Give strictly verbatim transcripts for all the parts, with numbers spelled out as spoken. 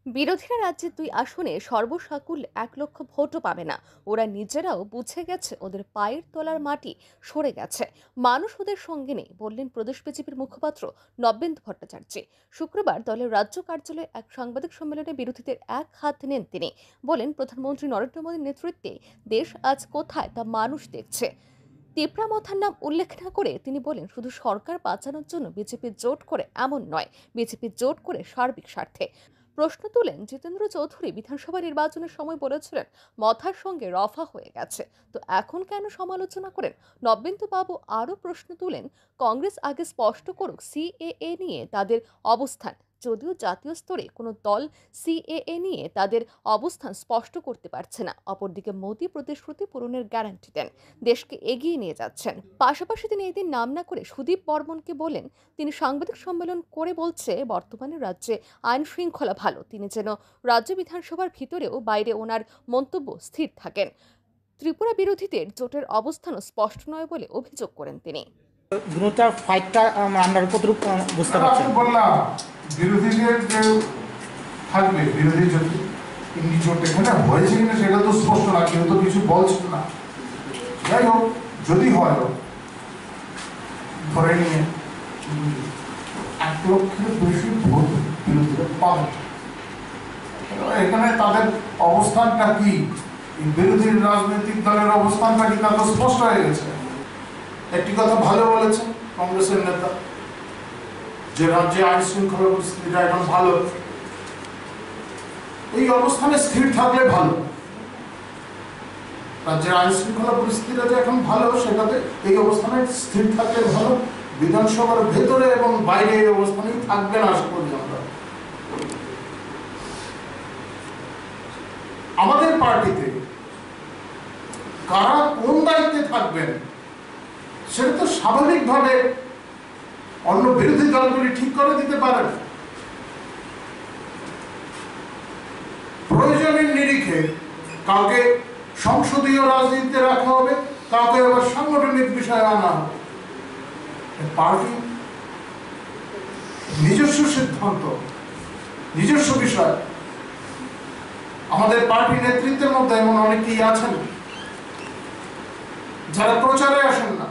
বিরোধীরা রাজ্যের দুই আসনে সর্বসাকুল্যে এক লক্ষ ভোটও পাবে না। ওরা নিজেরাও বুঝে গেছে ওদের পায়ের তলার মাটি সরে গেছে, মানুষ ওদের সঙ্গে নেই, বললেন প্রদেশ বিজেপির মুখপাত্র নবেন্দু ভট্টাচার্য। শুক্রবার দলের রাজ্য কার্যালয়ে এক সাংবাদিক সম্মেলনে বিরোধীদের এক হাত নেন তিনি। বলেন, প্রধানমন্ত্রী নরেন্দ্র মোদীর নেতৃত্বে দেশ আজ কোথায় তা মানুষ দেখছে। তিপ্রামথার নাম উল্লেখ না করে তিনি বলেন, শুধু সরকার বাঁচানোর জন্য বিজেপি জোট করে এমন নয়, বিজেপি জোট করে সার্বিক স্বার্থে। প্রশ্ন তুলেন জিতেন্দ্র চৌধুরী, বিধানসভা নির্বাচনের সময় বলেছিলেন মথার সঙ্গে রফা হয়ে গেছে, তো এখন কেন সমালোচনা করেন? নবেন্দু বাবু আরও প্রশ্ন তুলেন, কংগ্রেস আগে স্পষ্ট করুক সিএএ নিয়ে তাদের অবস্থান। যদিও জাতীয় স্তরে কোনো দল সিএএ নিয়ে তাদের অবস্থান স্পষ্ট করতে পারছে না। অপরদিকে মোদী প্রতিশ্রুতি পূরণের গ্যারান্টি দেন, দেশকে এগিয়ে নিয়ে যাচ্ছেন। পাশাপাশি তিনি এদিন নাম না করে সুদীপ বর্মনকে বলেন, তিনি সাংবাদিক সম্মেলন করে বলছে বর্তমানে রাজ্যে আইন শৃঙ্খলা ভালো, তিনি যেন রাজ্য বিধানসভার ভিতরেও বাইরে ওনার মন্তব্য স্থির থাকেন। ত্রিপুরা বিরোধীদের জোটের অবস্থানও স্পষ্ট নয় বলে অভিযোগ করেন তিনি। দুটার ফাইটটা আমরা কতটুকু বুঝতে পারছি? বললাম বিরোধীদের যে থাকবে, বিরোধী যদি জোট এখানে হয়েছে কিনা সেটা তো স্পষ্ট না, কেউ তো কিছু বলছে না। যাই হোক, যদি হয় ধরে নিয়ে এক লক্ষের বেশি ভোট বিরোধীরা পাবে, এখানে তাদের অবস্থানটা কি, বিরোধী রাজনৈতিক দলের অবস্থানটা কি তা তো স্পষ্ট হয়ে গেছে। একটি কথা ভালো বলেছেন কংগ্রেসের নেতা, যে রাজ্যে আইন শৃঙ্খলা পরিস্থিতিটা এখন ভালো, এই অবস্থানে স্থির থাকলে ভালো। রাজ্যের আইন শৃঙ্খলা পরিস্থিতিটা যে এখন ভালো, সেটাতে এই অবস্থানে স্থির থাকলে ভালো। বিধানসভার ভেতরে এবং বাইরে এই অবস্থানেই থাকবে না আশা করি আমরা। আমাদের পার্টিতে কারা কোন দায়িত্বে থাকবেন সেটা তো স্বাভাবিকভাবে অন্য বিরোধী দলগুলি ঠিক করে দিতে পারেন। প্রয়োজনের নিরিখে কাউকে সংসদীয় রাজনীতিতে রাখা হবে, কাউকে আবার সাংগঠনিক বিষয়ে আনা হবে। পার্টি নিজস্ব সিদ্ধান্ত, নিজস্ব বিষয়। আমাদের পার্টি নেতৃত্বের মধ্যে এমন অনেকেই আছেন যারা প্রচারে আসেন না,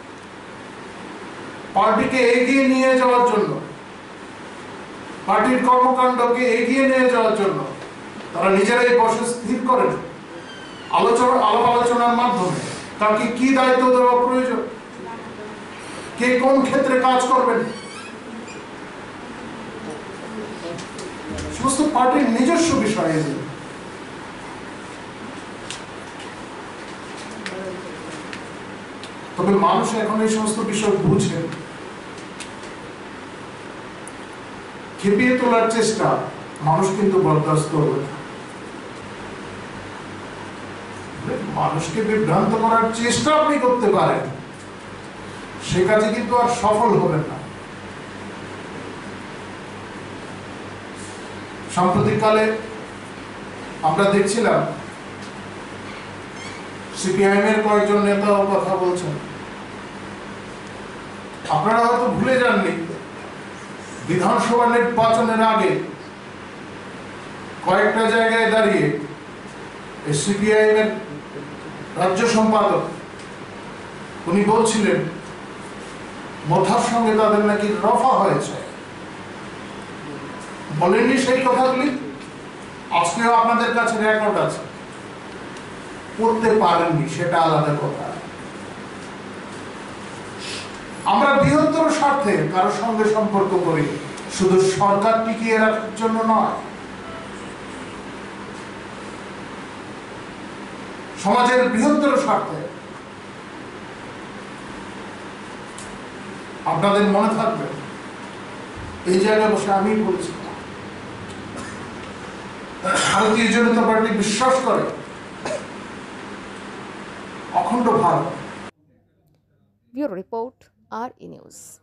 পার্টিকে এগিয়ে নিয়ে যাওয়ার জন্য, পার্টির কর্মকাণ্ডকে এগিয়ে নিয়ে যাওয়ার জন্য তারা নিজেরাই বসে স্থির করেন আলোচনা আলাপ আলোচনার মাধ্যমে তাকে কি দায়িত্ব দেওয়া প্রয়োজন, কে কোন ক্ষেত্রে কাজ করবেন, সমস্ত পার্টির নিজস্ব বিষয়। তবে মানুষ এখন এই সমস্ত বিষয় বুঝে, খেপিয়ে তোলার চেষ্টা মানুষ কিন্তু বরদাস্ত করবে না। মানুষকে বিভ্রান্ত করার চেষ্টা আপনি করতে পারেন, সে কাজে কিন্তু আর সফল হবেন না। সাম্প্রতিককালে আমরা দেখছিলাম সিপিআইএম এর কয়েকজন নেতাও কথা বলছেন। আপনারা হয়তো ভুলে যাননি, বিধানসভা নির্বাচনের আগে কয়েকটা জায়গায় দাঁড়িয়ে সিপিআইএম এর রাজ্য সম্পাদক উনি বলছিলেন মথার সঙ্গে তাদের নাকি রফা হয়েছে। বলেননি সেই কথাগুলি? আজকেও আপনাদের কাছে রেকর্ড আছে, পড়তে পারেননি সেটা আলাদা কথা। আমরা বৃহত্তর স্বার্থে কারোর সঙ্গে সম্পর্ক করি, শুধু সরকার টিকিয়ে রাখার জন্য নয়, সমাজের বৃহত্তর স্বার্থে। আপনাদের মনে থাকবে, এই জায়গায় বসে আমি বলছি, ভারতীয় জনতা পার্টি বিশ্বাস করে অখণ্ড ভারত। ব্যুরো রিপোর্ট, আর ই নিউজ।